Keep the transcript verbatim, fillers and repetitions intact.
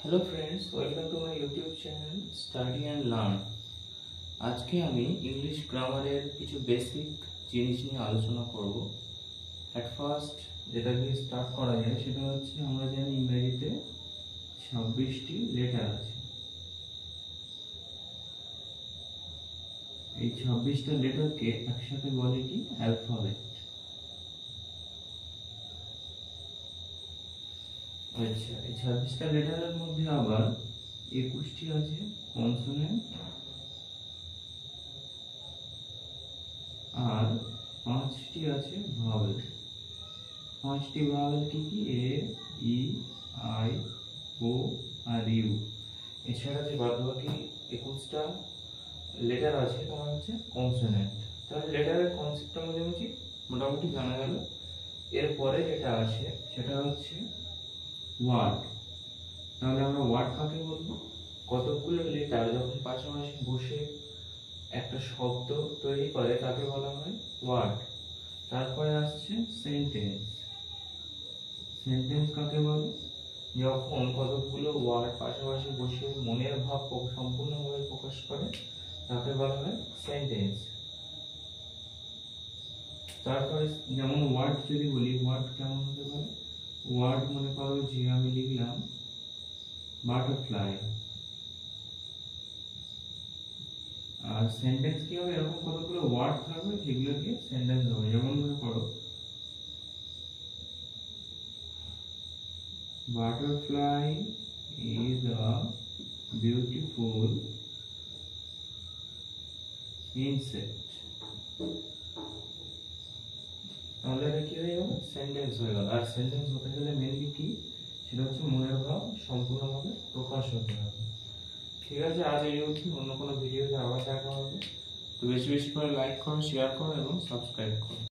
Hello friends, welcome to my YouTube channel study and learn. आज के আমি English গ্রামারের কিছু বেসিক জিনিস নিয়ে আলোচনা করব। এট ফার্স্ট যেটা দিয়ে স্টার্ট করা যায় সেটা হচ্ছে আমরা জানি ইংরেজিতে ছাব্বিশটি লেটার আছে। এই ছাব্বিশটা লেটারকে একসাথে বলে কি অ্যালফাবেট। আচ্ছা, এই ছাব্বিশটা লেটারের মধ্যে আবার একুশটি আছে কনসোনেন্ট আর পাঁচটি আছে ভাওয়েল। পাঁচটি ভাওয়েল কি কি? এ, ই, আই, ও আর ইউ। এছাড়া যে বাদবাকি একুশটা লেটার আছে তারা হচ্ছে কনসোনেন্ট। তাহলে লেটারের কনসেপ্টটা মোটামুটি মোটামুটি জানা গেল। এরপরে যেটা আছে সেটা হচ্ছে ওয়ার্ড। তাহলে আমরা ওয়ার্ড কাকে বলবো? কতগুলো লেটার যখন পাশাপাশি বসে একটা শব্দ তৈরি করে তাকে বলা হয় ওয়ার্ড। তারপরে আসছে সেন্টেন্স। সেন্টেন্স কাকে বলে? যখন কতগুলো ওয়ার্ড পাশাপাশি বসে মনের ভাব সম্পূর্ণভাবে প্রকাশ করে তাকে বলা হয় সেন্টেন্স। তারপরে যেমন ওয়ার্ড যদি বলি, ওয়ার্ড কেমন হতে পারে? ওয়ার্ড মনে করো যে আমি লিখলাম বাটারফ্লাই। আর সেন্টেন্স কি হবে? এরকম কতগুলো ওয়ার্ড থাকবে যেগুলোকে সেন্টেন্স হবে। যেমন মনে করো butterfly is a beautiful insect. তাহলে এটা কি হয়ে গেল? সেন্টেন্স হয়ে গেল। আর সেন্টেন্স হতে গেলে মেনলি কি? সেটা হচ্ছে মনের ভাব সম্পূর্ণভাবে প্রকাশ হতে হবে। ঠিক আছে, আজ এই অবধি। অন্য কোনো ভিডিওতে আবার দেখা হবে। তো বেশি বেশি করে লাইক করো, শেয়ার করো এবং সাবস্ক্রাইব করো।